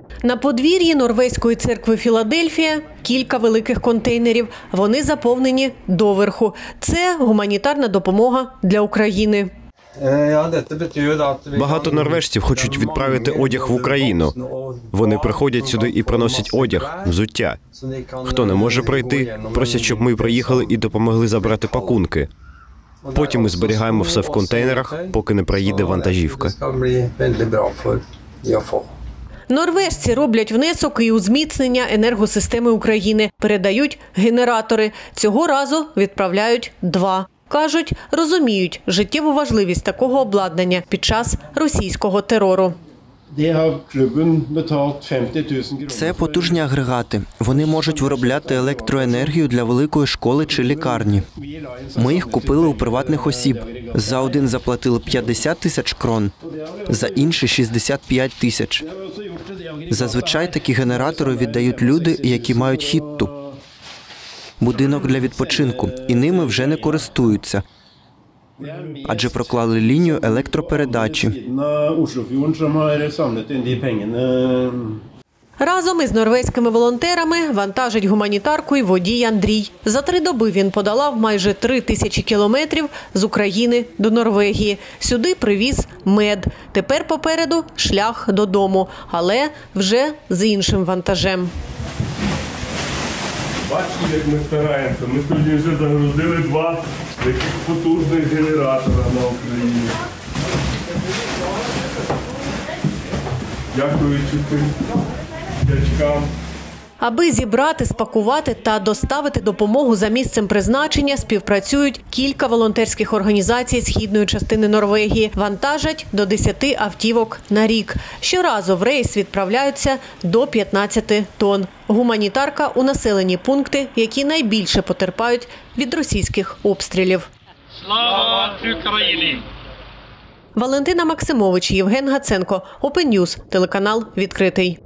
На подвір'ї Норвезької церкви Філадельфія кілька великих контейнерів. Вони заповнені доверху. Це гуманітарна допомога для України. Багато норвежців хочуть відправити одяг в Україну. Вони приходять сюди і приносять одяг, взуття. Хто не може прийти, просять, щоб ми приїхали і допомогли забрати пакунки. Потім ми зберігаємо все в контейнерах, поки не приїде вантажівка. Норвежці роблять внесок і у зміцнення енергосистеми України. Передають генератори. Цього разу відправляють 2. Кажуть, розуміють життєву важливість такого обладнання під час російського терору. Це потужні агрегати. Вони можуть виробляти електроенергію для великої школи чи лікарні. Ми їх купили у приватних осіб. За один заплатили 50 тисяч крон, за інший – 65 тисяч. Зазвичай такі генератори віддають люди, які мають хітту. Будинок для відпочинку, і ними вже не користуються, адже проклали лінію електропередачі. Разом із норвезькими волонтерами вантажить гуманітарку і водій Андрій. За 3 доби він подолав майже 3000 кілометрів з України до Норвегії. Сюди привіз мед. Тепер попереду шлях додому, але вже з іншим вантажем. Бачите, як ми стараємося. Ми сьогодні вже загрузили 2 таких потужних генератора на Україні. Дякуючи тим дядькам. Аби зібрати, спакувати та доставити допомогу за місцем призначення, співпрацюють кілька волонтерських організацій східної частини Норвегії. Вантажать до 10 автівок на рік. Щоразу в рейс відправляються до 15 тонн. Гуманітарка у населені пункти, які найбільше потерпають від російських обстрілів. Слава Україні! Валентина Максимович, Євген Гаценко, Open News, телеканал «Відкритий».